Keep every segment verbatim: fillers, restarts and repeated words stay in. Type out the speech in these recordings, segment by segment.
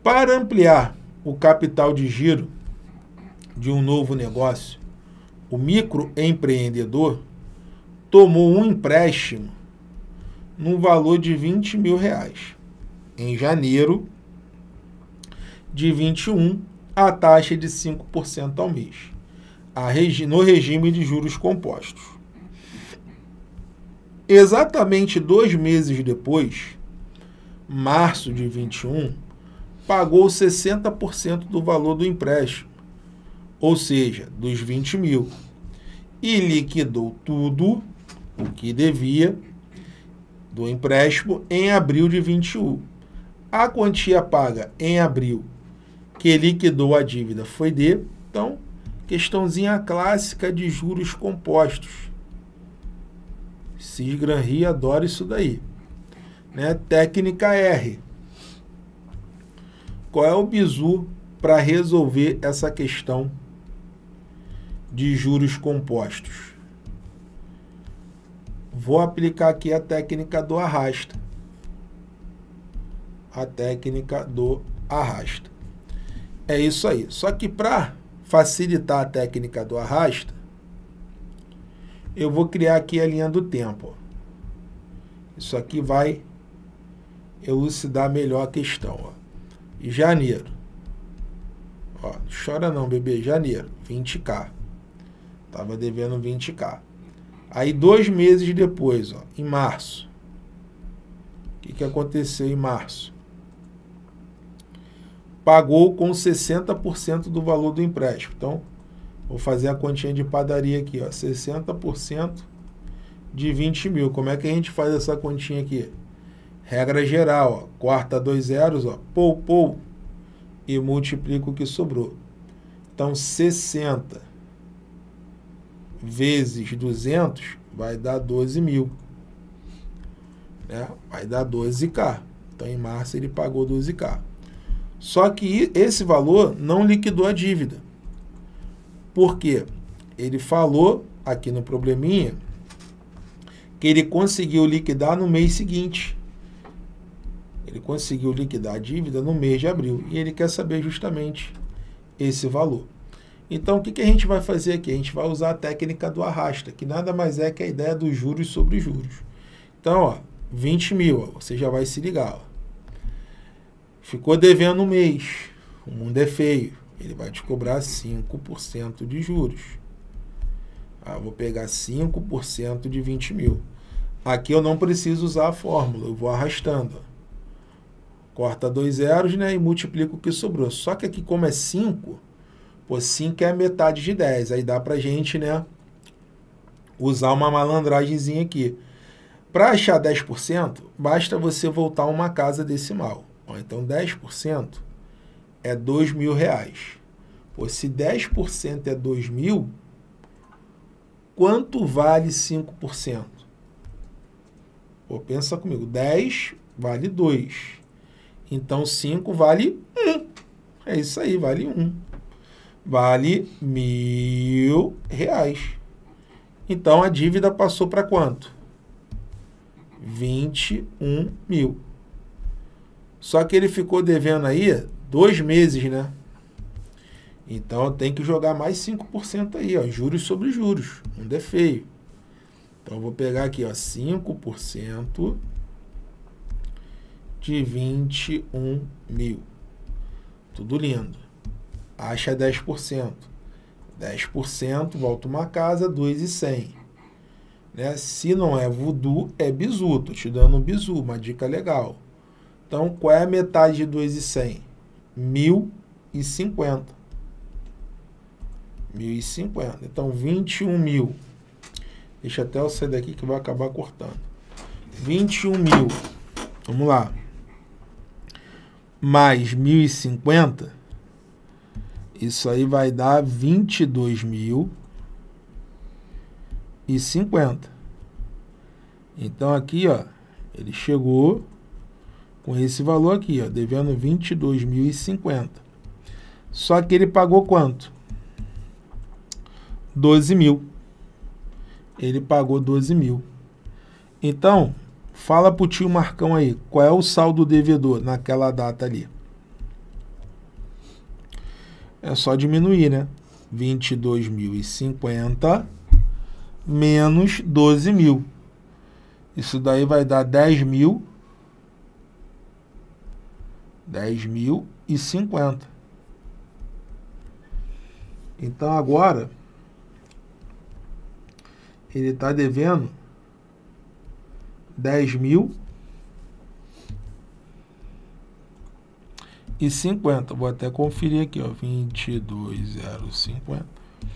Para ampliar o capital de giro de um novo negócio, o microempreendedor tomou um empréstimo no valor de vinte mil reais. Em janeiro de vinte e um, a taxa de cinco por cento ao mês, a regi- no regime de juros compostos. Exatamente dois meses depois, março de vinte e um, pagou sessenta por cento do valor do empréstimo, ou seja, dos vinte mil, e liquidou tudo o que devia do empréstimo em abril de vinte e um. A quantia paga em abril, que liquidou a dívida, foi de, então, questãozinha clássica de juros compostos. Cis Gran Rio adora isso daí. Né? Técnica R. Qual é o bizu para resolver essa questão de juros compostos? Vou aplicar aqui a técnica do arrasta. A técnica do arrasta. É isso aí. Só que para facilitar a técnica do arrasta, eu vou criar aqui a linha do tempo. Isso aqui vai elucidar melhor a questão. Ó. Janeiro. Ó, chora não, bebê. Janeiro, vinte mil. Estava devendo vinte mil. Aí, dois meses depois, ó, em março. O que, que aconteceu em março? Pagou com sessenta por cento do valor do empréstimo. Então, vou fazer a continha de padaria aqui, ó, sessenta por cento de vinte mil. Como é que a gente faz essa continha aqui? Regra geral, ó, corta dois zeros, ó, pou, pou, e multiplica o que sobrou. Então, sessenta vezes duzentos vai dar doze mil. Né? Vai dar doze mil. Então, em março, ele pagou doze mil. Só que esse valor não liquidou a dívida. Por quê? Ele falou aqui no probleminha que ele conseguiu liquidar no mês seguinte. Ele conseguiu liquidar a dívida no mês de abril. E ele quer saber justamente esse valor. Então, o que, que a gente vai fazer aqui? A gente vai usar a técnica do arrasta, que nada mais é que a ideia dos juros sobre juros. Então, ó, vinte mil, ó, você já vai se ligar. Ó. Ficou devendo um mês. O mundo é feio. Ele vai te cobrar cinco por cento de juros. Ah, vou pegar cinco por cento de vinte mil. Aqui eu não preciso usar a fórmula, eu vou arrastando. Ó. Corta dois zeros, né, e multiplica o que sobrou. Só que aqui, como é cinco, pô, cinco é a metade de dez. Aí dá pra gente, né, usar uma malandragemzinha aqui. Para achar dez por cento, basta você voltar uma casa decimal. Ó, então, dez por cento é dois mil reais. Pô, se dez por cento é dois mil, quanto vale cinco por cento? Pô, pensa comigo. dez vale dois. Então, cinco vale um. É isso aí, vale um. Vale mil reais. Então, a dívida passou para quanto? vinte e um mil. Só que ele ficou devendo aí dois meses, né? Então, eu tenho que jogar mais cinco por cento aí, ó, juros sobre juros. Não é feio. Então, eu vou pegar aqui, ó, cinco por cento de vinte e um mil. Tudo lindo. Acha dez por cento. dez por cento, volta uma casa, dois mil e cem. Né? Se não é voodoo, é bizu. Estou te dando um bizu, uma dica legal. Então, qual é a metade de dois mil e cem? mil e cinquenta. mil e cinquenta. Então, vinte e um mil. Deixa até eu sair daqui que vai acabar cortando. vinte e um mil. Vamos lá. Mais mil e cinquenta. Isso aí vai dar vinte e dois mil e cinquenta. Então, aqui, ó, ele chegou com esse valor aqui, ó, devendo vinte e dois mil e cinquenta. Só que ele pagou quanto? doze mil. Ele pagou doze mil. Então, fala pro tio Marcão aí, qual é o saldo devedor naquela data ali? é só diminuir, né? vinte e dois mil e cinquenta menos doze mil. Isso daí vai dar dez mil. dez mil e cinquenta. Então agora ele está devendo dez mil e cinquenta. Vou até conferir aqui, ó, vinte e dois mil e cinquenta.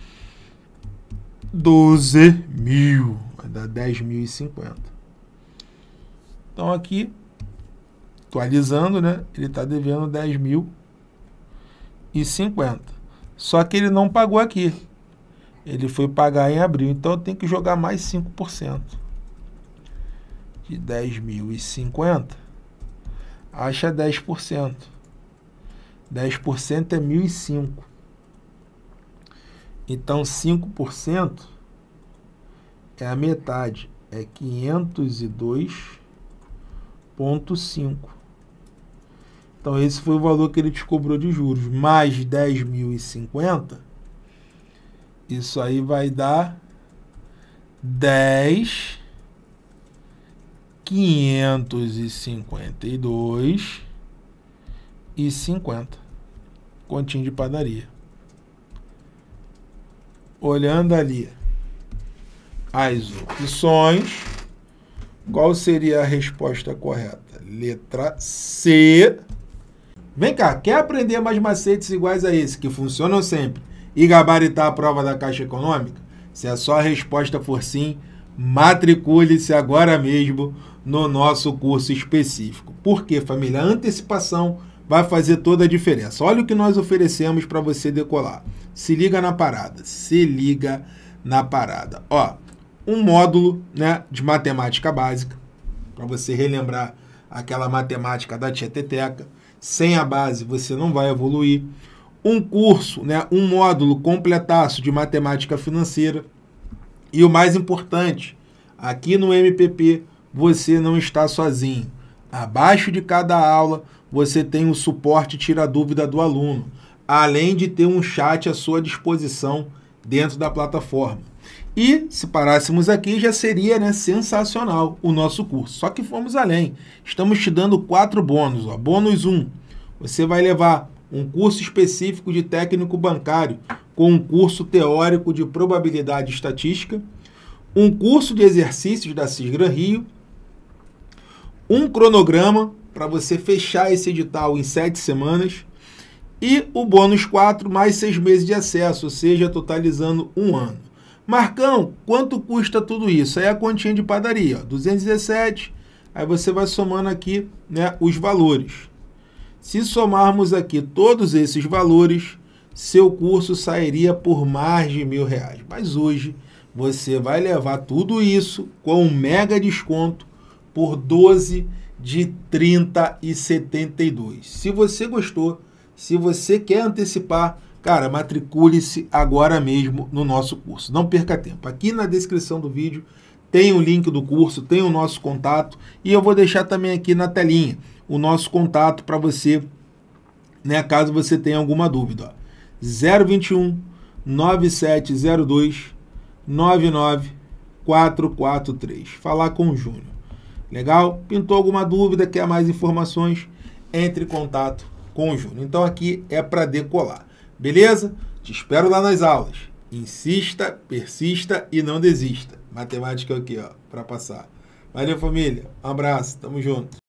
doze mil, vai dar dez mil e cinquenta. Então aqui, atualizando, né, ele está devendo dez mil e cinquenta. Só que ele não pagou aqui. Ele foi pagar em abril, então eu tenho que jogar mais cinco por cento. De dez mil e cinquenta, acha dez por cento. dez por cento é mil e cinco. Então, cinco por cento é a metade, é quinhentos e dois vírgula cinco. Então, esse foi o valor que ele te cobrou de juros. Mais dez mil e cinquenta, isso aí vai dar dez mil quinhentos e cinquenta e dois e cinquenta. Continho de padaria. Olhando ali as opções, qual seria a resposta correta? Letra C. Vem cá, quer aprender mais macetes iguais a esse, que funcionam sempre, e gabaritar a prova da Caixa Econômica? Se a sua resposta for sim, matricule-se agora mesmo no nosso curso específico. Por quê, família? A antecipação vai fazer toda a diferença. Olha o que nós oferecemos para você decolar. Se liga na parada. Se liga na parada. Ó, um módulo, né, de matemática básica, para você relembrar aquela matemática da tieteteca. Sem a base você não vai evoluir. Um curso, né, um módulo completaço de matemática financeira. E o mais importante, aqui no M P P você não está sozinho. Abaixo de cada aula você tem o suporte tira dúvida do aluno, além de ter um chat à sua disposição dentro da plataforma. E se parássemos aqui, já seria, né, sensacional o nosso curso. Só que fomos além. Estamos te dando quatro bônus. Ó. Bônus um, você vai levar um curso específico de técnico bancário com um curso teórico de probabilidade estatística, um curso de exercícios da Cisgran Rio, um cronograma para você fechar esse edital em sete semanas e o bônus quatro mais seis meses de acesso, ou seja, totalizando um ano. Marcão, quanto custa tudo isso? Aí a continha de padaria, ó, duzentos e dezessete, aí você vai somando aqui, né, os valores. Se somarmos aqui todos esses valores, seu curso sairia por mais de mil reais. Mas hoje você vai levar tudo isso com um mega desconto por doze de trinta e setenta e dois. Se você gostou, se você quer antecipar, cara, matricule-se agora mesmo no nosso curso. Não perca tempo. Aqui na descrição do vídeo tem o link do curso, tem o nosso contato e eu vou deixar também aqui na telinha o nosso contato para você, né, caso você tenha alguma dúvida. zero vinte e um, nove sete zero dois, nove nove quatro quatro três. Falar com o Júnior. Legal? Pintou alguma dúvida, quer mais informações? Entre em contato com o Júnior. Então aqui é para decolar. Beleza? Te espero lá nas aulas. Insista, persista e não desista. Matemática aqui, ó, para passar. Valeu, família. Um abraço. Tamo junto.